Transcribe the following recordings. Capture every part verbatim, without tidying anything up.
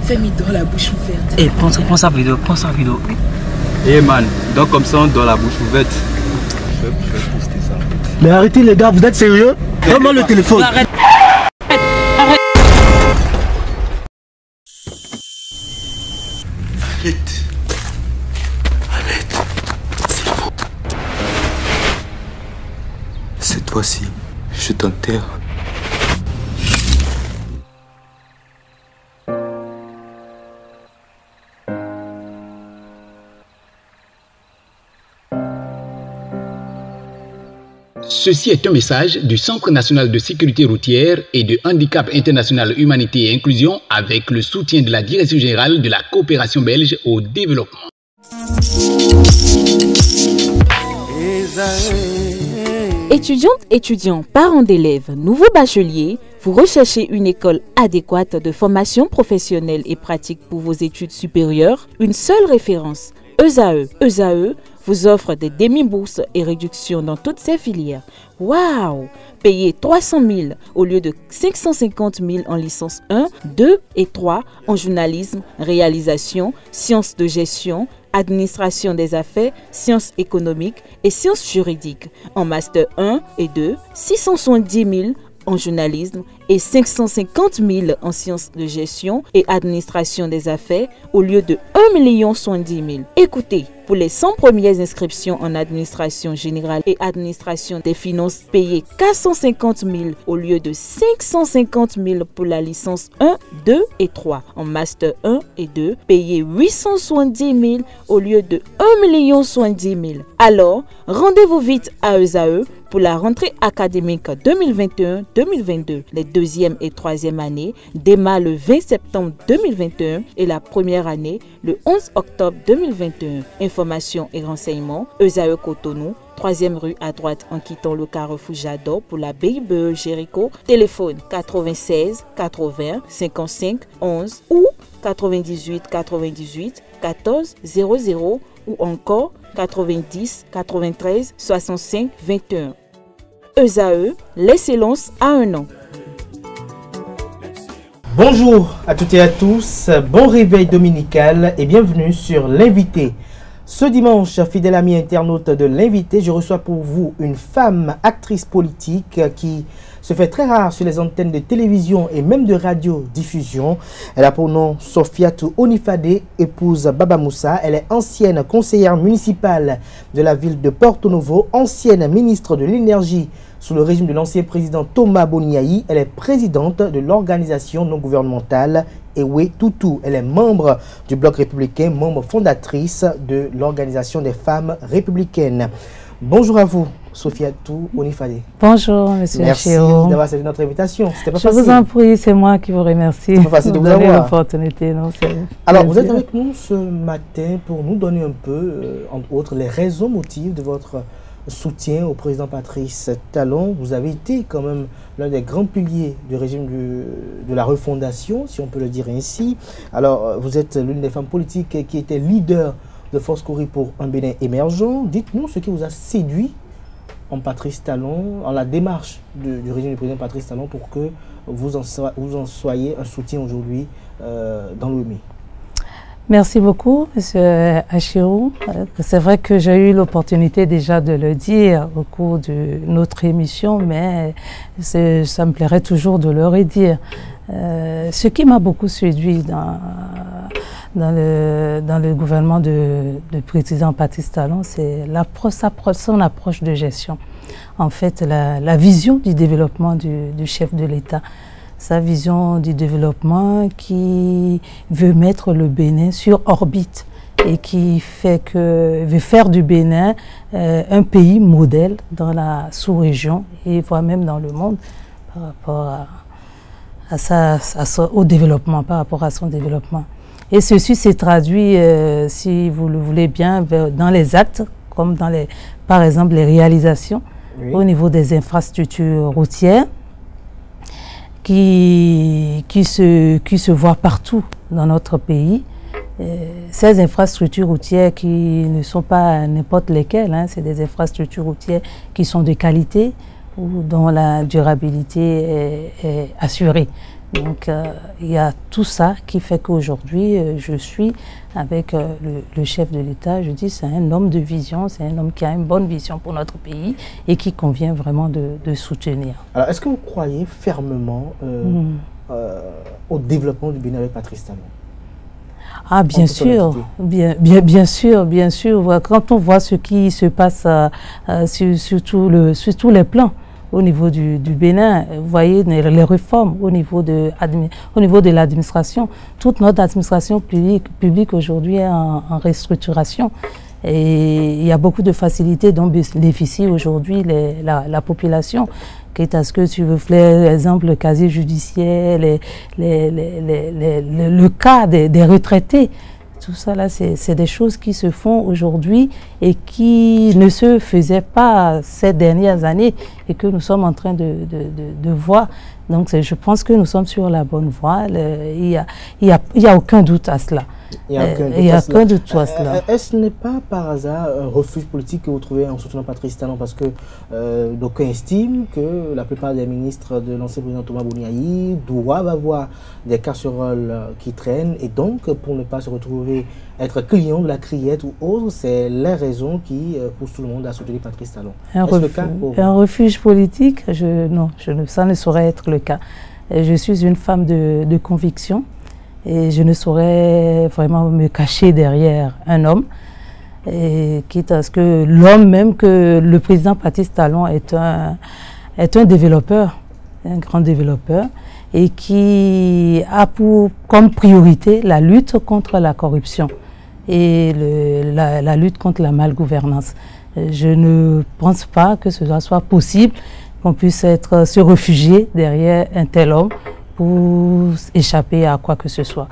Fais-moi dans la bouche ouverte. Eh, hey, prends, prends sa vidéo, prends sa vidéo. Eh hey man, donc comme ça, dans la bouche ouverte. Je vais, je vais poster ça. Mais arrêtez les gars, vous êtes sérieux? Donne-moi le téléphone. Arrête. Arrête. Arrête. Arrête. C'est faux. Cette fois-ci, je t'enterre. Ceci est un message du Centre national de sécurité routière et de handicap international humanité et inclusion avec le soutien de la Direction générale de la coopération belge au développement. Étudiantes, étudiants, parents d'élèves, nouveaux bacheliers, vous recherchez une école adéquate de formation professionnelle et pratique pour vos études supérieures? Une seule référence, E S A E. E S A E vous offre des demi-bourses et réductions dans toutes ces filières. Waouh! Payez trois cent mille au lieu de cinq cent cinquante mille en licence un, deux et trois en journalisme, réalisation, sciences de gestion, administration des affaires, sciences économiques et sciences juridiques. En master un et deux, six cent soixante-dix mille en journalisme et cinq cent cinquante mille en sciences de gestion et administration des affaires au lieu de un million soixante-dix mille. Écoutez, pour les cent premières inscriptions en administration générale et administration des finances, payez quatre cent cinquante mille au lieu de cinq cent cinquante mille pour la licence un, deux et trois. En master un et deux, payez huit cent soixante-dix mille au lieu de un million soixante-dix mille. Alors, rendez-vous vite à E S A E pour la rentrée académique deux mille vingt et un deux mille vingt-deux. Les deuxième et troisième années démarrent le vingt septembre deux mille vingt et un et la première année le onze octobre deux mille vingt et un. Informations et renseignements, E S A E Cotonou, troisième rue à droite en quittant le carrefour Jador pour la B I B E Jéricho. Téléphone quatre-vingt-seize quatre-vingts cinquante-cinq onze ou quatre-vingt-dix-huit quatre-vingt-dix-huit quatorze zéro zéro ou encore quatre-vingt-dix quatre-vingt-treize soixante-cinq vingt et un. E S A E, l'excellence à un an. Bonjour à toutes et à tous, bon réveil dominical et bienvenue sur l'Invité. Ce dimanche, fidèle ami internaute de l'Invité, je reçois pour vous une femme actrice politique qui se fait très rare sur les antennes de télévision et même de radiodiffusion. Elle a pour nom Sofiatou Onifade, épouse Baba Moussa. Elle est ancienne conseillère municipale de la ville de Porto Novo, ancienne ministre de l'énergie sous le régime de l'ancien président Thomas Boniaï. Elle est présidente de l'organisation non gouvernementale Ewe Toutou. Elle est membre du Bloc républicain, membre fondatrice de l'organisation des femmes républicaines. Bonjour à vous, Sofiatou Onifade. Bonjour, monsieur Merci d'avoir accepté notre invitation. C'était pas Je facile. vous en prie, c'est moi qui vous remercie. C'est pas facile de vous avoir. L'opportunité, non, Alors, vous êtes avec nous ce matin pour nous donner un peu, euh, entre autres, les raisons motives de votre soutien au président Patrice Talon. Vous avez été quand même l'un des grands piliers du régime du, de la refondation, si on peut le dire ainsi. Alors, vous êtes l'une des femmes politiques qui était leader de Force Cori pour un Bénin émergent. Dites-nous ce qui vous a séduit en Patrice Talon, en la démarche de, du régime du président Patrice Talon pour que vous en, so, vous en soyez un soutien aujourd'hui euh, dans l'O M I. Merci beaucoup, monsieur Achirou. C'est vrai que j'ai eu l'opportunité déjà de le dire au cours de notre émission, mais ça me plairait toujours de le redire. Euh, ce qui m'a beaucoup séduit dans, dans, le, dans le gouvernement de, de président Patrice Talon, c'est son approche de gestion. En fait, la, la vision du développement du, du chef de l'État. Sa vision du développement qui veut mettre le Bénin sur orbite et qui fait que, veut faire du Bénin euh, un pays modèle dans la sous-région et voire même dans le monde par rapport à, à sa, à son, au développement, par rapport à son développement. Et ceci s'est traduit, euh, si vous le voulez bien, dans les actes, comme dans les, par exemple les réalisations oui. au niveau des infrastructures routières, Qui, qui, se, qui se voit partout dans notre pays. Euh, ces infrastructures routières qui ne sont pas n'importe lesquelles, hein, c'est des infrastructures routières qui sont de qualité, ou dont la durabilité est, est assurée. Donc euh, il y a tout ça qui fait qu'aujourd'hui euh, je suis avec euh, le, le chef de l'État. Je dis c'est un homme de vision, c'est un homme qui a une bonne vision pour notre pays et qui convient vraiment de, de soutenir. Alors est-ce que vous croyez fermement euh, mmh. euh, au développement du Bénin avec Patrice Talon? Ah bien sûr, bien, bien, bien sûr, bien sûr. Quand on voit ce qui se passe euh, euh, sur, sur, tout le, sur tous les plans, au niveau du, du Bénin, vous voyez les réformes au niveau de, au niveau de l'administration. Toute notre administration publique, publique aujourd'hui est en, en restructuration. Et il y a beaucoup de facilités dont bénéficie aujourd'hui la, la population. Quitte à ce que tu veux faire, exemple, le casier judiciaire, les, les, les, les, les, les, le cas des, des retraités. Tout ça, là, c'est des choses qui se font aujourd'hui et qui ne se faisaient pas ces dernières années et que nous sommes en train de, de, de, de voir. Donc, je pense que nous sommes sur la bonne voie. Le, il n'y a, il y a, il y a aucun doute à cela. Il n'y a aucun doute, il y a aucun doute à cela. Est-ce ce n'est pas par hasard un refuge politique que vous trouvez en soutenant Patrice Talon? Parce que euh, d'aucuns estiment que la plupart des ministres de l'ancien président Thomas Boni-Yayi doivent avoir des casseroles qui traînent et donc pour ne pas se retrouver être client de la criette ou autre, c'est les raisons qui euh, poussent tout le monde à soutenir Patrice Talon. Un, refuge, le cas pour un refuge politique, je, non, je ne, ça ne saurait être le cas. Je suis une femme de, de conviction. Et je ne saurais vraiment me cacher derrière un homme, et quitte à ce que l'homme même, que le président Patrice Talon est un, est un développeur, un grand développeur, et qui a pour, comme priorité la lutte contre la corruption et le, la, la lutte contre la malgouvernance. Je ne pense pas que cela soit possible, qu'on puisse être, se réfugier derrière un tel homme pour échapper à quoi que ce soit.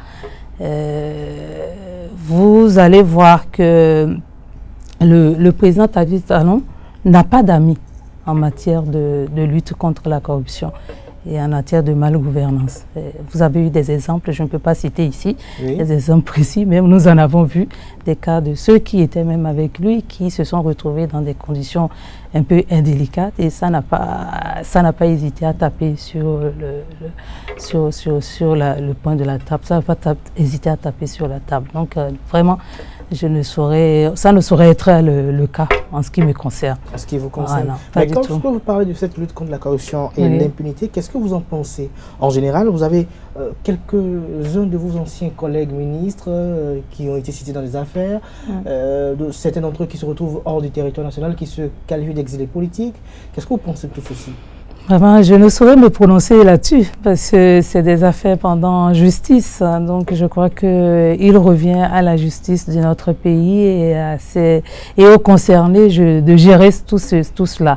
Euh, vous allez voir que le, le président Patrice Talon n'a pas d'amis en matière de, de lutte contre la corruption et en matière de malgouvernance. Vous avez eu des exemples, je ne peux pas citer ici, oui. Des exemples précis, même nous en avons vu des cas de ceux qui étaient même avec lui, qui se sont retrouvés dans des conditions un peu indélicates et ça n'a pas, ça n'a pas hésité à taper sur le, le, sur, sur, sur la, le point de la table, ça n'a pas tape, hésité à taper sur la table. Donc euh, vraiment, je ne saurais, ça ne saurait être le, le cas en ce qui me concerne. En ce qui vous concerne. Ah, non, pas Mais du quand tout. vous parlez de cette lutte contre la corruption et oui. l'impunité, qu'est-ce que vous en pensez? En général, vous avez euh, quelques-uns de vos anciens collègues ministres euh, qui ont été cités dans les affaires, oui. euh, de, certains d'entre eux qui se retrouvent hors du territoire national, qui se qualifient d'exilés politiques. Qu'est-ce que vous pensez de tout ceci? Vraiment, je ne saurais me prononcer là-dessus parce que c'est des affaires pendant justice. Donc, je crois qu'il revient à la justice de notre pays et, à ses, et aux concernés je, de gérer tout, ce, tout cela.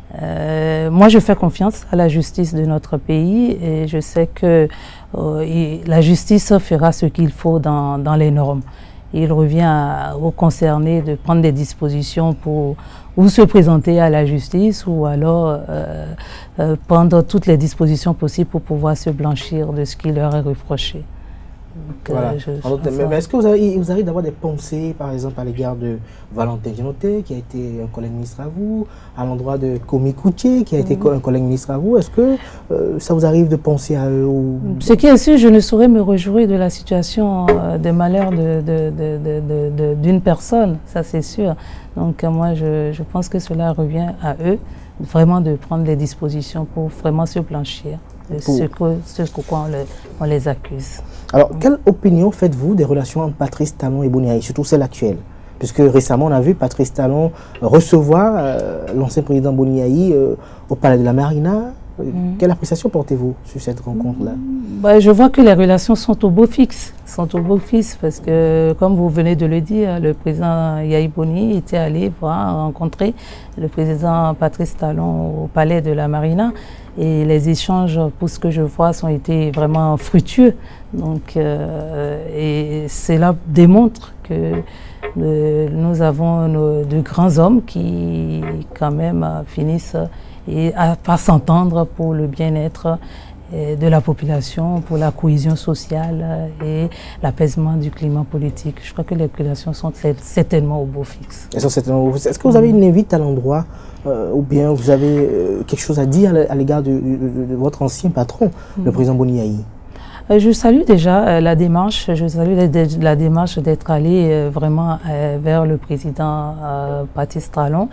Euh, moi, je fais confiance à la justice de notre pays et je sais que euh, la justice fera ce qu'il faut dans, dans les normes. Il revient à, aux concernés de prendre des dispositions pour ou se présenter à la justice ou alors euh, euh, prendre toutes les dispositions possibles pour pouvoir se blanchir de ce qui leur est reproché. Donc, voilà. euh, je, je mais mais est-ce que vous avez, vous arrive d'avoir des pensées, par exemple, à l'égard de Valentin Djanoté, qui a été un collègue ministre à vous, à l'endroit de Komi Koutié, qui a été mmh. un collègue ministre à vous? Est-ce que euh, ça vous arrive de penser à eux ou... Ce qui est sûr, je ne saurais me réjouir de la situation euh, des malheurs de, de, de, de, de, d'une personne, ça c'est sûr. Donc euh, moi, je, je pense que cela revient à eux, vraiment de prendre les dispositions pour vraiment se blanchir de pour... ce, que, ce pourquoi on, le, on les accuse. Alors, quelle opinion faites-vous des relations entre Patrice Talon et Boni-Yayi, surtout celle actuelle? Puisque récemment, on a vu Patrice Talon recevoir euh, l'ancien président Boni-Yayi euh, au palais de la Marina. Mmh. Quelle appréciation portez-vous sur cette rencontre-là? Bah, je vois que les relations sont au beau fixe, sont au beau fixe parce que, comme vous venez de le dire, le président Yayi Boni était allé voir, rencontrer le président Patrice Talon au palais de la Marina et les échanges, pour ce que je vois, ont été vraiment fructueux. Donc, euh, et cela démontre que euh, nous avons nos, de grands hommes qui, quand même, finissent et à pas s'entendre pour le bien-être de la population, pour la cohésion sociale et l'apaisement du climat politique. Je crois que les populations sont certainement au beau fixe. Elles sont certainement au beau fixe. Est-ce que vous avez une invite à l'endroit euh, ou bien vous avez euh, quelque chose à dire à l'égard de, de, de, de votre ancien patron, mmh. le président Boni Yayi? Je salue déjà euh, la démarche, je salue la, la démarche d'être allé euh, vraiment euh, vers le président euh, Patrice Talon.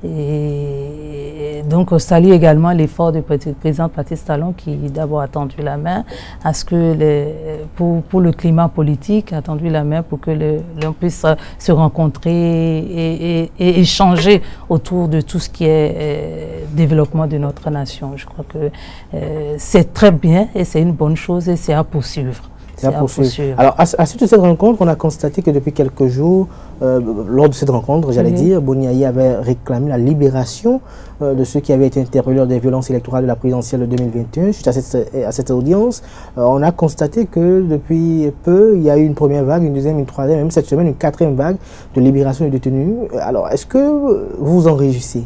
Et donc, on salue également l'effort du président Patrice Talon qui d'abord a tendu la main à ce que les, pour, pour le climat politique, a tendu la main pour que l'on puisse se rencontrer et, et, et échanger autour de tout ce qui est euh, développement de notre nation. Je crois que euh, c'est très bien et c'est une bonne chose et c'est à poursuivre. À poursuivre. Alors, à, à suite de cette rencontre, on a constaté que depuis quelques jours, euh, lors de cette rencontre, j'allais oui. dire, Boni Yayi avait réclamé la libération euh, de ceux qui avaient été interpellés lors des violences électorales de la présidentielle de deux mille vingt et un. Suite à cette, à cette audience, euh, on a constaté que depuis peu, il y a eu une première vague, une deuxième, une troisième, même cette semaine, une quatrième vague de libération des détenus. Alors, est-ce que vous vous en réjouissez?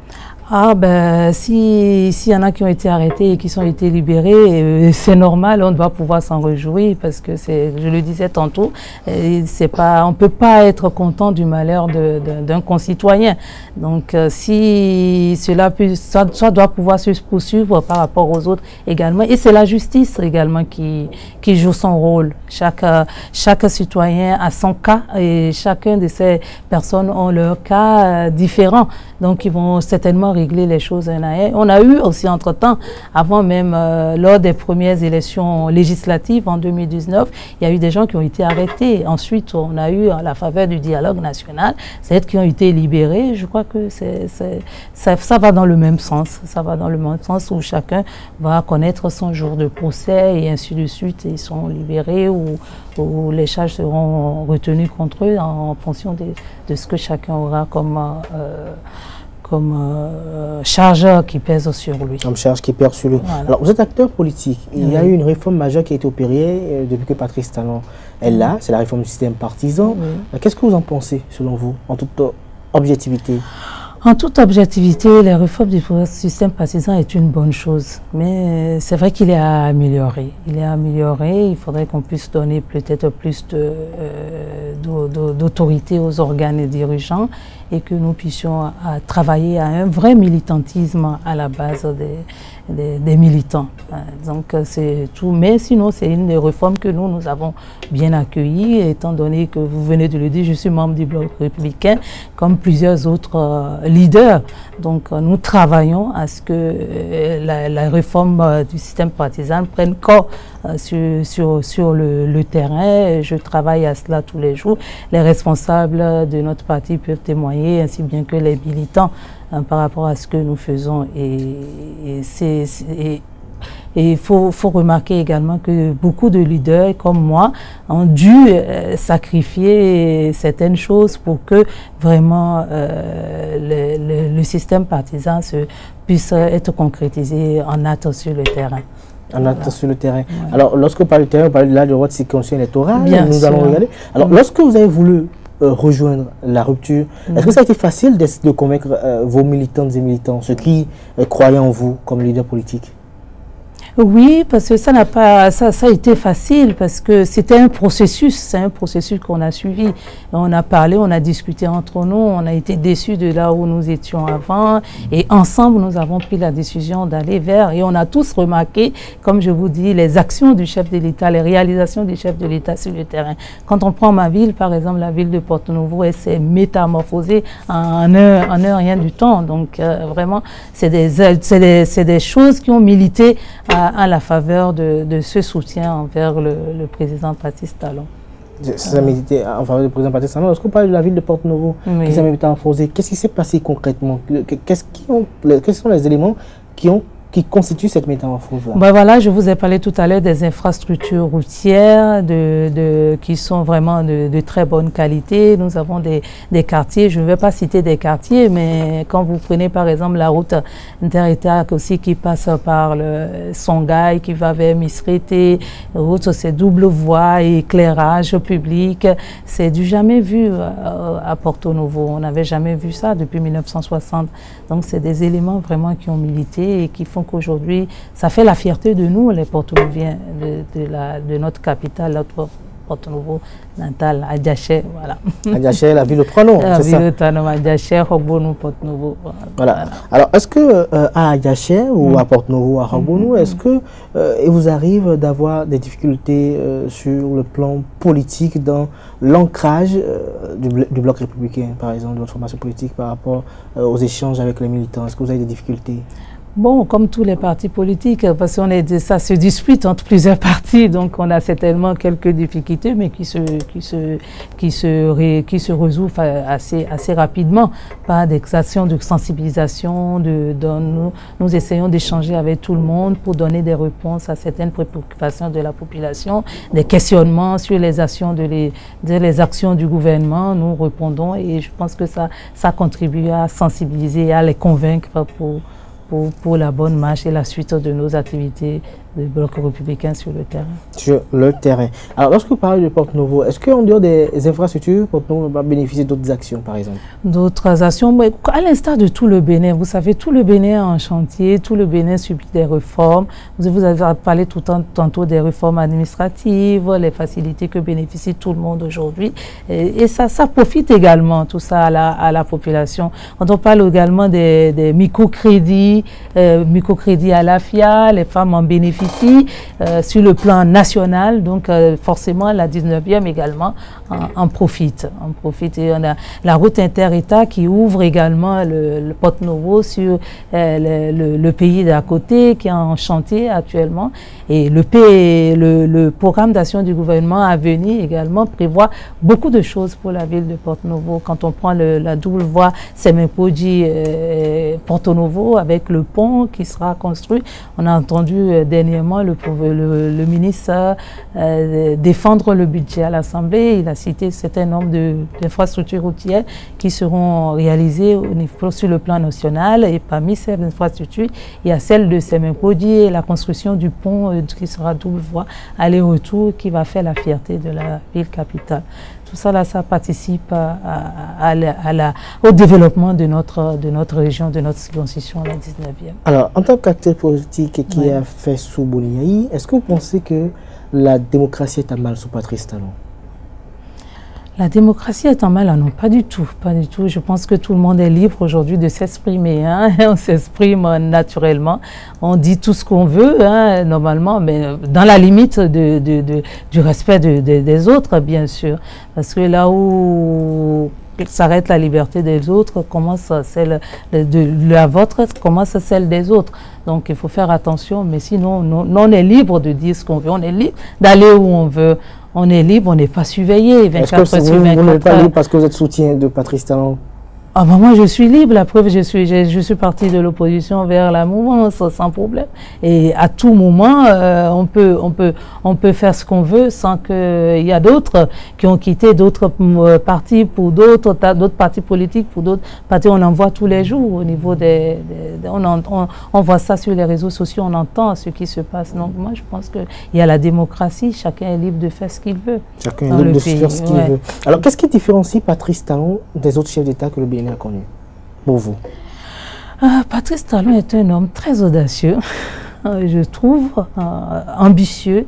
Ah ben, si s'il y en a qui ont été arrêtés et qui sont été libérés, euh, c'est normal, on doit pouvoir s'en réjouir parce que c'est, je le disais tantôt, c'est pas, on peut pas être content du malheur d'un concitoyen. Donc euh, si cela peut, ça, ça doit pouvoir se poursuivre par rapport aux autres également. Et c'est la justice également qui qui joue son rôle. Chaque chaque citoyen a son cas et chacun de ces personnes ont leur cas euh, différent. Donc ils vont certainement régler les choses un à un. On a eu aussi entre-temps, avant même, euh, lors des premières élections législatives en deux mille dix-neuf, il y a eu des gens qui ont été arrêtés. Ensuite, on a eu, à la faveur du dialogue national, celles qui ont été libérées. Je crois que c'est, c'est, ça, ça va dans le même sens. Ça va dans le même sens où chacun va connaître son jour de procès et ainsi de suite. Ils sont libérés ou, ou les charges seront retenues contre eux en, en fonction de, de ce que chacun aura comme... Euh, comme euh, charge qui pèse sur lui. Comme charge qui pèse sur lui. Voilà. Alors, vous êtes acteur politique. Il oui. y a eu une réforme majeure qui a été opérée euh, depuis que Patrice Talon est oui. là. C'est la réforme du système partisan. Oui. Qu'est-ce que vous en pensez, selon vous, en toute objectivité? En toute objectivité, la réforme du système partisan est une bonne chose. Mais c'est vrai qu'il est à améliorer. Il est à améliorer. Il faudrait qu'on puisse donner peut-être plus de, euh, d'autorité aux organes dirigeants et que nous puissions à travailler à un vrai militantisme à la base des, des, des militants. Donc c'est tout. Mais sinon, c'est une des réformes que nous, nous avons bien accueillies, étant donné que vous venez de le dire, je suis membre du Bloc républicain, comme plusieurs autres euh, leaders. Donc nous travaillons à ce que euh, la, la réforme euh, du système partisan prenne corps euh, sur, sur, sur le, le terrain. Je travaille à cela tous les jours. Les responsables de notre parti peuvent témoigner, ainsi bien que les militants, hein, par rapport à ce que nous faisons. Et, et c'est... Et il faut, faut remarquer également que beaucoup de leaders comme moi ont dû euh, sacrifier certaines choses pour que vraiment euh, le, le, le système partisan se, puisse être concrétisé en acte sur le terrain. En acte voilà. sur le terrain. Ouais. Alors, lorsque vous parlez du terrain, vous parlez de la loi de circonscription électorale, Bien nous sûr. allons regarder. Alors, mmh. lorsque vous avez voulu euh, rejoindre la rupture, mmh. est-ce que ça a été facile de, de convaincre euh, vos militantes et militants, ceux qui euh, croyaient en vous comme leader politique? Oui, parce que ça n'a pas, ça, ça a été facile parce que c'était un processus, c'est un processus qu'on a suivi. On a parlé, on a discuté entre nous, on a été déçus de là où nous étions avant et ensemble nous avons pris la décision d'aller vers et on a tous remarqué, comme je vous dis, les actions du chef de l'État, les réalisations du chef de l'État sur le terrain. Quand on prend ma ville, par exemple, la ville de Porto-Novo, elle s'est métamorphosée en un, en un rien du temps. Donc euh, vraiment, c'est des, c'est des, c'est des choses qui ont milité à à la faveur de, de ce soutien envers le, le président Patrice Talon. Ça médité en faveur du président Patrice Talon. Lorsqu'on parle de la ville de Porto-Novo, oui. qui s'est métamorphosée, qu'est-ce qui s'est passé concrètement? Qu'est-ce qui ont, quels sont les éléments qui ont qui constituent cette métamorphose-là? Ben voilà, je vous ai parlé tout à l'heure des infrastructures routières de, de, qui sont vraiment de, de très bonne qualité. Nous avons des, des quartiers, je ne vais pas citer des quartiers, mais quand vous prenez par exemple la route inter-État aussi qui passe par le Songhai, qui va vers Misrete, route c'est double voie, éclairage public, c'est du jamais vu à, à Porto-Novo. On n'avait jamais vu ça depuis mille neuf cent soixante. Donc c'est des éléments vraiment qui ont milité et qui font Donc aujourd'hui, ça fait la fierté de nous, les Porto-Nouviens, de, de, la, de notre capitale, notre Porto-Nouveau natal, Adjaché, voilà. Adjaché, la ville au trois noms, c'est ça? La ville au trois noms, Adjaché, Hogbonou, Porto-Nouveau. Voilà. Voilà. Alors, est-ce que euh, à Adjaché ou mm. à Porto-Nouveau, à Hogbonou, mm. est-ce que euh, il vous arrive d'avoir des difficultés euh, sur le plan politique dans l'ancrage euh, du, du bloc républicain, par exemple, de votre formation politique par rapport euh, aux échanges avec les militants? Est-ce que vous avez des difficultés? Bon, comme tous les partis politiques, parce qu'on est, ça se dispute entre plusieurs partis, donc on a certainement quelques difficultés, mais qui se, qui se, qui se, ré, qui se résolvent assez, assez rapidement par des actions de sensibilisation. De, de, nous, nous essayons d'échanger avec tout le monde pour donner des réponses à certaines préoccupations de la population, des questionnements sur les actions, de les, de les actions du gouvernement. Nous répondons et je pense que ça, ça contribue à sensibiliser et à les convaincre pour Pour, pour la bonne marche et la suite de nos activités de bloc républicain sur le terrain. Sur le terrain. Alors, lorsque vous parlez de Porto-Nouveau, est-ce qu'en dehors des infrastructures, Porto-Nouveau va bénéficier d'autres actions, par exemple? D'autres actions, mais à l'instar de tout le Bénin. Vous savez, tout le Bénin est en chantier, tout le Bénin subit des réformes. Vous avez parlé tout temps, tantôt des réformes administratives, les facilités que bénéficie tout le monde aujourd'hui. Et, et ça, ça profite également, tout ça, à la, à la population. Quand on parle également des, des microcrédits, euh, microcrédits à la F I A, les femmes en bénéficient ici, euh, sur le plan national, donc euh, forcément la dix-neuvième également en, en profite. En profite. Et on a la route inter-État qui ouvre également le, le Porto-Nouveau sur euh, le, le, le pays d'à côté qui est en chantier actuellement. Et le, P, le, le programme d'action du gouvernement à venir également prévoit beaucoup de choses pour la ville de Porto-Nouveau. Quand on prend le, la double voie Semenkoji-Porto-Nouveau avec le pont qui sera construit, on a entendu euh, dernièrement le, le, le ministre euh, défendre le budget à l'Assemblée. Il a cité un certain nombre d'infrastructures routières qui seront réalisées au niveau, sur le plan national. Et parmi ces infrastructures, il y a celle de Semenkoji et la construction du pont euh, qui sera double voie aller-retour qui va faire la fierté de la ville capitale. Tout ça, là, ça participe à, à, à la, à la, au développement de notre, de notre région, de notre circonscription, la dix-neuvième. Alors, en tant qu'acteur politique qui ouais. a fait sous Boni-Yayi, est-ce que vous pensez que la démocratie est à mal sous Patrice Talon? La démocratie est en mal, non, pas du tout, pas du tout. Je pense que tout le monde est libre aujourd'hui de s'exprimer. Hein. On s'exprime naturellement, on dit tout ce qu'on veut, hein, normalement, mais dans la limite de, de, de, du respect de, de, des autres, bien sûr. Parce que là où s'arrête la liberté des autres, commence celle de la vôtre, commence celle des autres. Donc il faut faire attention, mais sinon, nous, nous on est libre de dire ce qu'on veut, on est libre d'aller où on veut. On est libre, on n'est pas surveillé. Est-ce que vous, vous n'êtes pas libre parce que vous êtes soutien de Patrice Talon? Ah ben moi je suis libre, la preuve je suis, je, je suis partie de l'opposition vers la mouvance sans problème. Et à tout moment euh, on, peut, on, peut, on peut faire ce qu'on veut sans qu'il y a d'autres qui ont quitté d'autres euh, partis pour d'autres d'autres partis politiques, pour d'autres partis. On en voit tous les jours au niveau des... des, des on, en, on, on voit ça sur les réseaux sociaux, on entend ce qui se passe. Donc moi je pense qu'il y a la démocratie, chacun est libre de faire ce qu'il veut. Chacun est libre de faire ce qu'il ouais. veut. Alors qu'est-ce qui différencie Patrice Talon des autres chefs d'État que le Bénin a connu pour vous? Ah, Patrice Talon est un homme très audacieux, je trouve, euh, ambitieux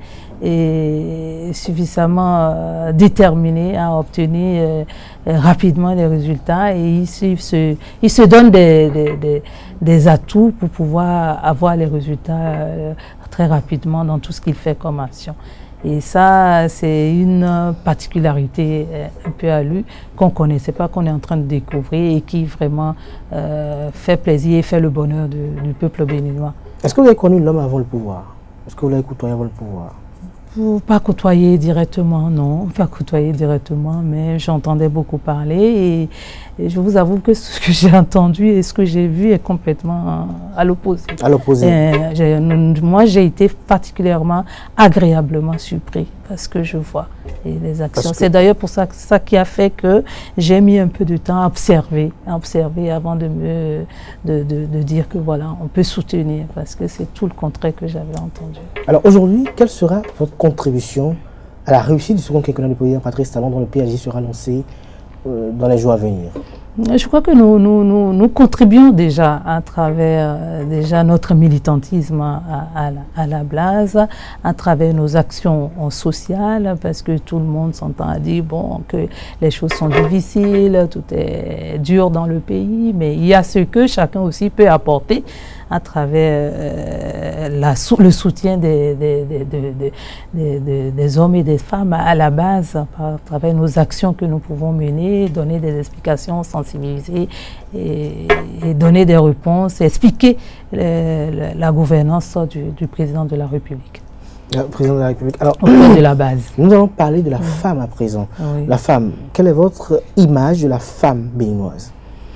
et suffisamment euh, déterminé à obtenir euh, rapidement des résultats. Et il, il, se, il se donne des, des, des, des atouts pour pouvoir avoir les résultats euh, très rapidement dans tout ce qu'il fait comme action. Et ça, c'est une particularité un peu à lui qu'on ne connaissait pas, qu'on est en train de découvrir et qui vraiment euh, fait plaisir et fait le bonheur de, du peuple béninois. Est-ce que vous avez connu l'homme avant le pouvoir? Est-ce que vous l'avez côtoyé avant le pouvoir? Pas côtoyer directement, non, pas côtoyer directement, mais j'entendais beaucoup parler et, et je vous avoue que ce que j'ai entendu et ce que j'ai vu est complètement à l'opposé. À l'opposé. Moi, j'ai été particulièrement agréablement surpris parce que je vois et les actions. C'est d'ailleurs pour ça, ça qui a fait que j'ai mis un peu de temps à observer, à observer avant de me de, de, de dire que voilà, on peut soutenir parce que c'est tout le contraire que j'avais entendu. Alors aujourd'hui, quelle sera votre contribution à la réussite du second quinquennat du président Patrice Talon dont le P A J sera lancé euh, dans les jours à venir? Je crois que nous, nous, nous, nous contribuons déjà à travers euh, déjà notre militantisme à, à, à la Blase, à travers nos actions sociales, parce que tout le monde s'entend à dire bon, que les choses sont difficiles, tout est dur dans le pays, mais il y a ce que chacun aussi peut apporter à travers euh, la, le soutien des, des, des, des, des, des, des hommes et des femmes à la base, à travers nos actions que nous pouvons mener, donner des explications, sensibiliser et, et donner des réponses, expliquer le, la gouvernance du, du président de la République. Le président de la République. Alors, auprès de la base. Nous allons parler de la oui. femme à présent. Oui. La femme, quelle est votre image de la femme béninoise?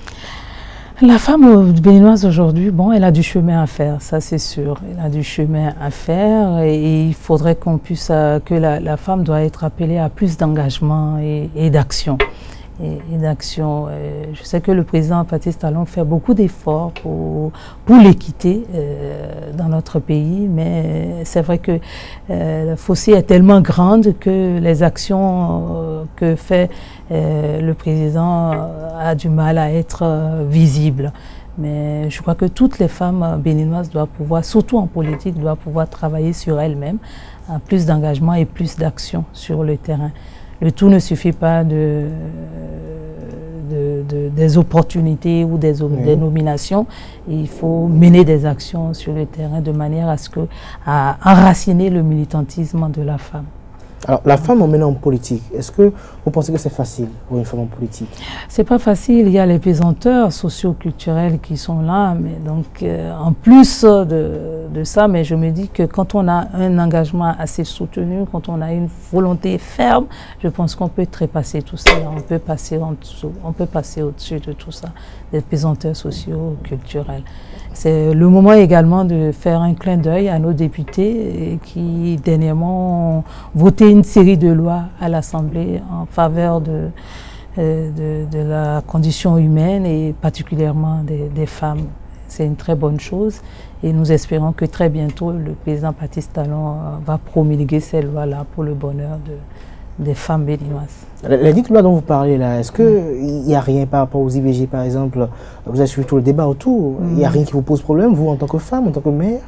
La femme béninoise aujourd'hui, bon, elle a du chemin à faire, ça c'est sûr. Elle a du chemin à faire et, et il faudrait qu'on puisse, euh, que la, la femme doit être appelée à plus d'engagement et, et d'action. Et, et d'action. Je sais que le président Patrice Talon fait beaucoup d'efforts pour, pour l'équité euh, dans notre pays, mais c'est vrai que euh, le fossé est tellement grand que les actions euh, que fait euh, le président a du mal à être euh, visibles. Mais je crois que toutes les femmes béninoises doivent pouvoir, surtout en politique, doivent pouvoir travailler sur elles-mêmes, à plus d'engagement et plus d'action sur le terrain. Le tout ne suffit pas de, de, de, des opportunités ou des, oui. des nominations. Il faut mener des actions sur le terrain de manière à, ce que, à enraciner le militantisme de la femme. Alors, la femme en menant en politique, est-ce que vous pensez que c'est facile pour une femme en politique? C'est pas facile, il y a les pesanteurs socio-culturels qui sont là, mais donc euh, en plus de, de ça, mais je me dis que quand on a un engagement assez soutenu, quand on a une volonté ferme, je pense qu'on peut trépasser tout ça, on peut passer en dessous, on peut passer au-dessus de tout ça, des pesanteurs socio-culturels. C'est le moment également de faire un clin d'œil à nos députés qui dernièrement ont voté une série de lois à l'Assemblée en faveur de, de, de la condition humaine et particulièrement des, des femmes. C'est une très bonne chose et nous espérons que très bientôt le président Patrice Talon va promulguer ces lois-là pour le bonheur de, des femmes béninoises. Les dites lois dont vous parlez là, est-ce qu'il n'y a rien par rapport aux I V G par exemple? Vous avez suivi tout le débat autour, il n'y a rien qui vous pose problème, vous en tant que femme, en tant que mère?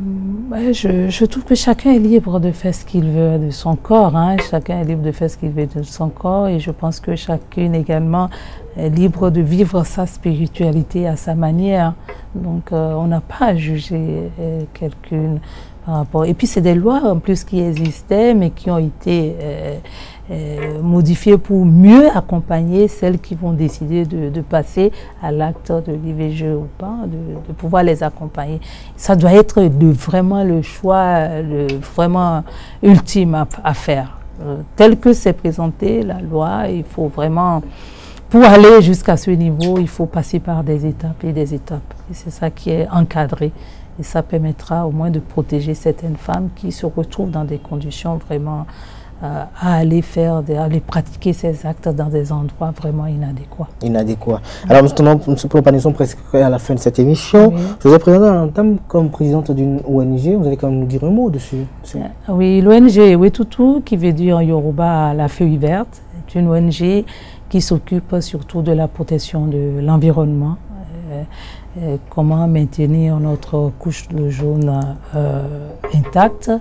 Je, je trouve que chacun est libre de faire ce qu'il veut de son corps, hein. Chacun est libre de faire ce qu'il veut de son corps et je pense que chacune également est libre de vivre sa spiritualité à sa manière. Donc euh, on n'a pas à juger euh, quelqu'une par rapport. Et puis c'est des lois en plus qui existaient mais qui ont été euh, euh, modifiées pour mieux accompagner celles qui vont décider de, de passer à l'acte de l'I V G ou pas, de, de pouvoir les accompagner. Ça doit être de vraiment le choix le, vraiment ultime à, à faire. Euh, tel que c'est présenté la loi, il faut vraiment, pour aller jusqu'à ce niveau, il faut passer par des étapes et des étapes. Et c'est ça qui est encadré. Et ça permettra au moins de protéger certaines femmes qui se retrouvent dans des conditions vraiment euh, à aller faire, à aller pratiquer ces actes dans des endroits vraiment inadéquats. Inadéquats. Alors justement, nous sommes presque à la fin de cette émission. Oui. Je vous ai présenté en tant comme présidente d'une O N G. Vous allez quand même nous dire un mot dessus. Oui, l'O N G Wetutu, qui veut dire en Yoruba la feuille verte, est une O N G qui s'occupe surtout de la protection de l'environnement. Euh, Euh, comment maintenir notre couche de jaune euh, intacte,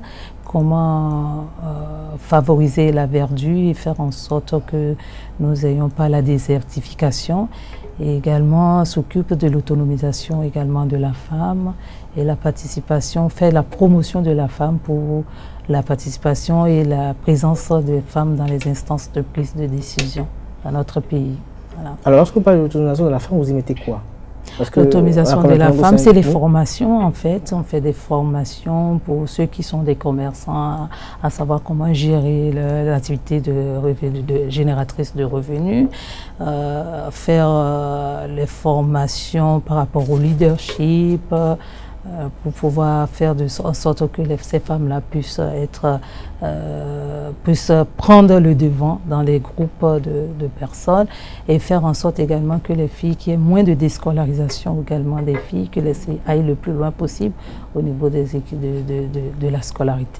comment euh, favoriser la verdure et faire en sorte que nous n'ayons pas la désertification. Et également s'occupe de l'autonomisation également de la femme et la participation, fait la promotion de la femme pour la participation et la présence des femmes dans les instances de prise de décision dans notre pays. Voilà. Alors lorsque vous parlez de l'autonomisation de la femme, vous y mettez quoi? L'autonomisation de la femme, c'est les formations en fait. On fait des formations pour ceux qui sont des commerçants, à, à savoir comment gérer l'activité de, de, de génératrice de revenus, euh, faire euh, les formations par rapport au leadership, euh, pour pouvoir faire de, en sorte que les, ces femmes-là puissent être, euh, puissent prendre le devant dans les groupes de, de personnes et faire en sorte également que les filles, qu'il y ait moins de déscolarisation également des filles, que les filles aillent le plus loin possible au niveau des équipes de, de, de, de la scolarité.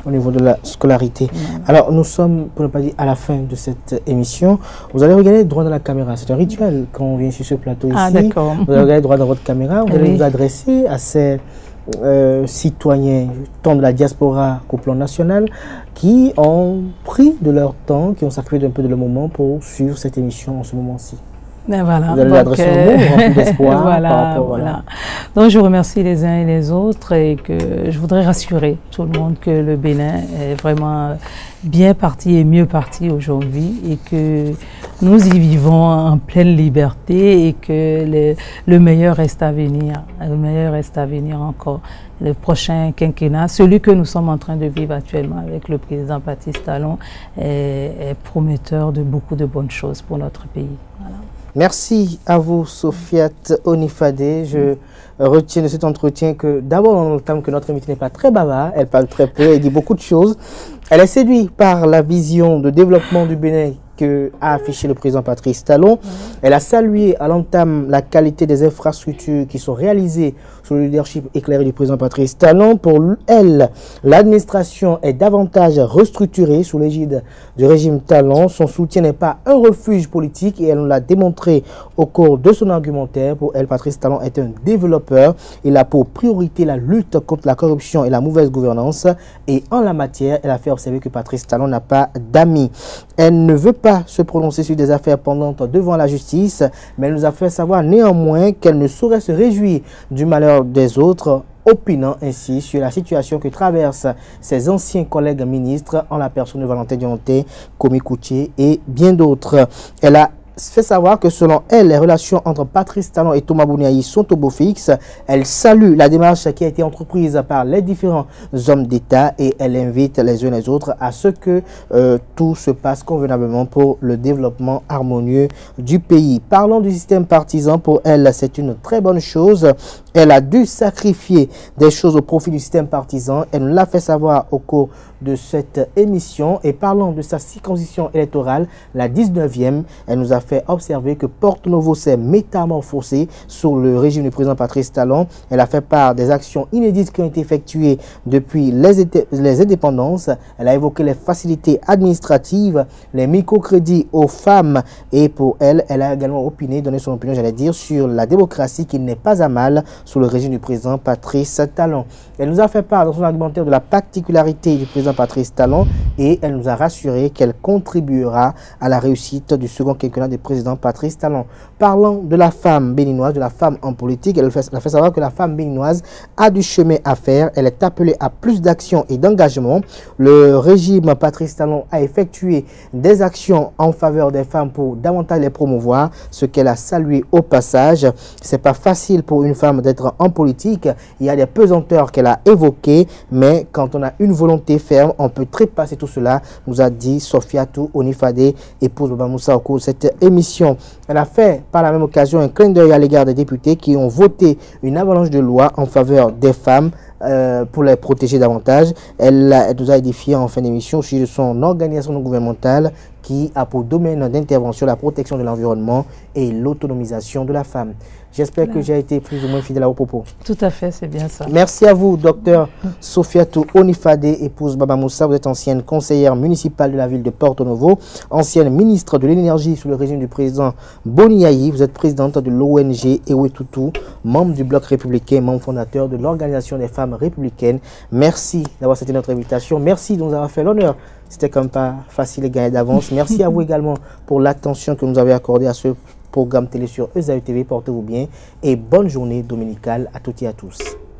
au niveau de la scolarité. Mmh. Alors, nous sommes, pour ne pas dire à la fin de cette émission. Vous allez regarder droit dans la caméra. C'est un rituel quand on vient sur ce plateau ici. Ah, d'accord. Vous allez regarder droit dans votre caméra. Vous allez oui. vous adresser à ces euh, citoyens, tant de la diaspora qu'au plan national, qui ont pris de leur temps, qui ont sacrifié un peu de leur moment pour suivre cette émission en ce moment-ci. Ben voilà. Vous allez lui adresser un mot rempli d'espoir. Voilà, par rapport, voilà. voilà. Donc je remercie les uns et les autres et que je voudrais rassurer tout le monde que le Bénin est vraiment bien parti et mieux parti aujourd'hui et que nous y vivons en pleine liberté et que le, le meilleur reste à venir. Le meilleur reste à venir encore. Le prochain quinquennat, celui que nous sommes en train de vivre actuellement avec le président Patrice Talon, est, est prometteur de beaucoup de bonnes choses pour notre pays. Voilà. Merci à vous, Sofiat Onifade. Je retiens de cet entretien que d'abord on entend que notre invitée n'est pas très bavard, elle parle très peu, elle dit beaucoup de choses. Elle est séduite par la vision de développement du Bénin que a affiché le président Patrice Talon. Mmh. Elle a salué à l'entame la qualité des infrastructures qui sont réalisées sous le leadership éclairé du président Patrice Talon. Pour elle, l'administration est davantage restructurée sous l'égide du régime Talon. Son soutien n'est pas un refuge politique et elle nous l'a démontré au cours de son argumentaire. Pour elle, Patrice Talon est un développeur. Il a pour priorité la lutte contre la corruption et la mauvaise gouvernance. Et en la matière, elle a fait observer que Patrice Talon n'a pas d'amis. Elle ne veut pas se prononcer sur des affaires pendantes devant la justice, mais elle nous a fait savoir néanmoins qu'elle ne saurait se réjouir du malheur des autres, opinant ainsi sur la situation que traversent ses anciens collègues ministres en la personne de Valentin Dionté, Komi Koutié et bien d'autres. Elle a fait savoir que selon elle, les relations entre Patrice Talon et Thomas Bouniaï sont au beau fixe. Elle salue la démarche qui a été entreprise par les différents hommes d'État et elle invite les uns et les autres à ce que euh, tout se passe convenablement pour le développement harmonieux du pays. Parlons du système partisan. Pour elle, c'est une très bonne chose. Elle a dû sacrifier des choses au profit du système partisan. Elle nous l'a fait savoir au cours de cette émission. Et parlant de sa circonscription électorale, la dix-neuvième, elle nous a fait observer que Porto Novo s'est métamorphosé sous le régime du président Patrice Talon. Elle a fait part des actions inédites qui ont été effectuées depuis les, les indépendances. Elle a évoqué les facilités administratives, les microcrédits aux femmes. Et pour elle, elle a également opiné, donné son opinion, j'allais dire, sur la démocratie qui n'est pas à mal sous le régime du président Patrice Talon. Elle nous a fait part dans son argumentaire de la particularité du président Patrice Talon et elle nous a rassuré qu'elle contribuera à la réussite du second quinquennat du président Patrice Talon. Parlant de la femme béninoise, de la femme en politique, elle, fait, elle a fait savoir que la femme béninoise a du chemin à faire. Elle est appelée à plus d'action et d'engagement. Le régime Patrice Talon a effectué des actions en faveur des femmes pour davantage les promouvoir, ce qu'elle a salué au passage. C'est pas facile pour une femme d'être en politique. Il y a des pesanteurs qu'elle a évoquées, mais quand on a une volonté ferme, on peut trépasser tout cela, nous a dit Sofiatou Onifade, épouse Baba Moussa au cours de cette émission. Elle a fait par la même occasion un clin d'œil à l'égard des députés qui ont voté une avalanche de lois en faveur des femmes euh, pour les protéger davantage. Elle, elle nous a édifié en fin d'émission sur son organisation non gouvernementale qui a pour domaine d'intervention la protection de l'environnement et l'autonomisation de la femme. J'espère que j'ai été plus ou moins fidèle à vos propos. Tout à fait, c'est bien ça. Merci à vous, docteur Sofiatou Onifade, épouse Baba Moussa. Vous êtes ancienne conseillère municipale de la ville de Porto Novo, ancienne ministre de l'énergie sous le régime du président Boniaï. Vous êtes présidente de l'O N G Ewetutu, membre du bloc républicain, membre fondateur de l'Organisation des femmes républicaines. Merci d'avoir accepté notre invitation. Merci de nous avoir fait l'honneur. C'était quand même pas facile de gagner d'avance. Merci à vous également pour l'attention que nous avez accordée à ce programme télé sur E S A U T V. Portez-vous bien et bonne journée dominicale à toutes et à tous.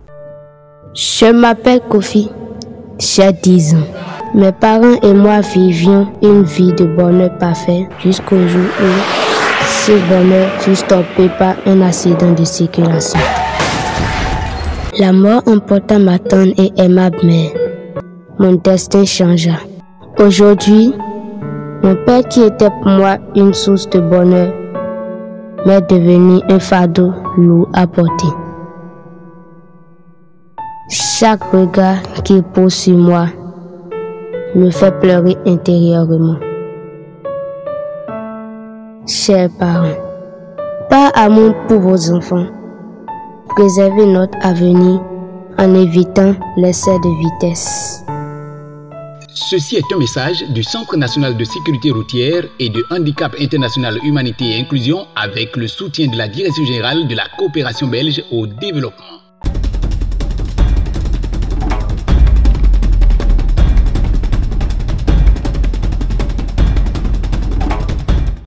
Je m'appelle Kofi, j'ai dix ans. Mes parents et moi vivions une vie de bonheur parfait jusqu'au jour où ce bonheur fut stoppé par un accident de circulation. La mort emporta ma tendre et aimable mère. Mon destin changea. Aujourd'hui, mon père qui était pour moi une source de bonheur m'est devenu un fardeau lourd à porter. Chaque regard qu'il pose sur moi me fait pleurer intérieurement. Chers parents, par amour pour vos enfants, préservez notre avenir en évitant l'excès de vitesse. Ceci est un message du Centre national de sécurité routière et de handicap international humanité et inclusion avec le soutien de la Direction générale de la coopération belge au développement.